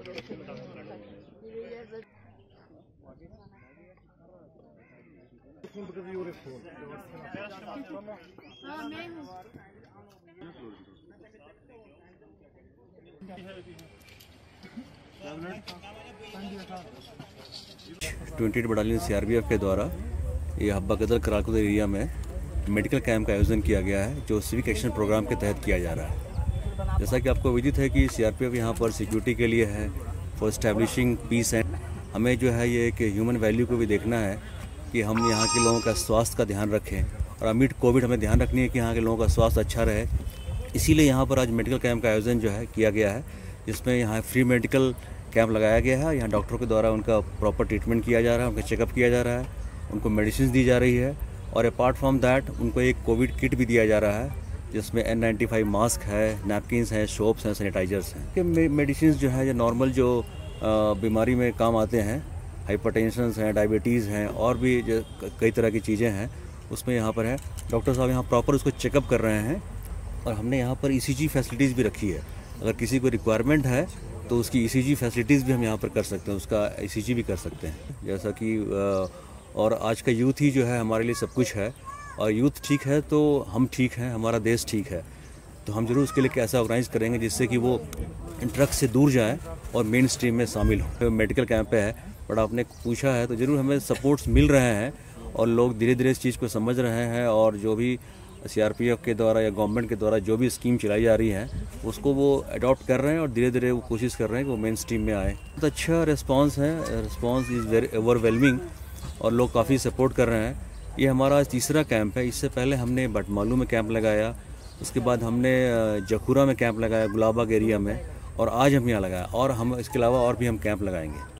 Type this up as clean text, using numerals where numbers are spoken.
Battalion CRPF के द्वारा ये हब्बा कदर कराकुद एरिया में मेडिकल कैंप का आयोजन किया गया है, जो सिविक एक्शन प्रोग्राम के तहत किया जा रहा है। जैसा कि आपको विदित है कि CRPF यहाँ पर सिक्योरिटी के लिए है, फॉर एस्टैब्लिशिंग पीस एंड हमें जो है ये एक ह्यूमन वैल्यू को भी देखना है कि हम यहाँ के लोगों का स्वास्थ्य का ध्यान रखें, और अमिट कोविड हमें ध्यान रखनी है कि यहाँ के लोगों का स्वास्थ्य अच्छा रहे। इसीलिए यहाँ पर आज मेडिकल कैंप का आयोजन जो है किया गया है, जिसमें यहाँ फ्री मेडिकल कैंप लगाया गया है। यहाँ डॉक्टरों के द्वारा उनका प्रॉपर ट्रीटमेंट किया जा रहा है, उनका चेकअप किया जा रहा है, उनको मेडिसिन दी जा रही है, और अपार्ट फ्रॉम दैट उनको एक कोविड किट भी दिया जा रहा है, जिसमें N95 मास्क है, नैपकिन्स हैं, सोप्स हैं, सैनिटाइजर्स हैं। कि मेडिसिन जो है जो नॉर्मल जो बीमारी में काम आते हैं, हाइपरटेंशन हैं, डायबिटीज़ हैं, और भी जो कई तरह की चीज़ें हैं, उसमें यहाँ पर है। डॉक्टर साहब यहाँ प्रॉपर उसको चेकअप कर रहे हैं, और हमने यहाँ पर ECG फैसिलिटीज़ भी रखी है। अगर किसी को रिक्वायरमेंट है तो उसकी ECG फैसिलिटीज़ भी हम यहाँ पर कर सकते हैं, उसका ECG भी कर सकते हैं। जैसा कि और आज का यूथ ही जो है हमारे लिए सब कुछ है, और यूथ ठीक है तो हम ठीक हैं, हमारा देश ठीक है। तो हम जरूर उसके लिए कैसा ऑर्गेनाइज करेंगे जिससे कि वो ड्रग्स से दूर जाएं और मेन स्ट्रीम में शामिल हो। मेडिकल कैंप है, बट आपने पूछा है तो ज़रूर हमें सपोर्ट्स मिल रहे हैं, और लोग धीरे धीरे इस चीज़ को समझ रहे हैं, और जो भी CRPF के द्वारा या गवर्नमेंट के द्वारा जो भी स्कीम चलाई जा रही है उसको वो अडॉप्ट कर रहे हैं, और धीरे धीरे वो कोशिश कर रहे हैं कि वो मेन स्ट्रीम में आए। बहुत अच्छा रिस्पांस है, रिस्पांस इज़ वेरी ओवरवेलमिंग, और लोग काफ़ी सपोर्ट कर रहे हैं। ये हमारा आज तीसरा कैंप है। इससे पहले हमने बटमालू में कैंप लगाया, उसके बाद हमने जखूरा में कैंप लगाया, गुलाबाग एरिया में, और आज हम यहाँ लगाया, और हम इसके अलावा और भी हम कैंप लगाएंगे।